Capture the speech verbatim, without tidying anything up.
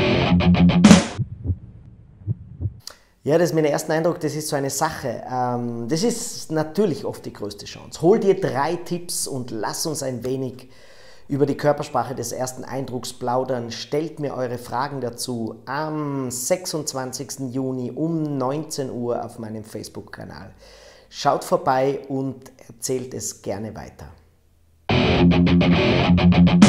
Ja, das ist mein erster Eindruck, das ist so eine Sache. Ähm, das ist natürlich oft die größte Chance. Hol dir drei Tipps und lass uns ein wenig über die Körpersprache des ersten Eindrucks plaudern. Stellt mir eure Fragen dazu am sechsundzwanzigsten Juni um neunzehn Uhr auf meinem Facebook-Kanal. Schaut vorbei und erzählt es gerne weiter.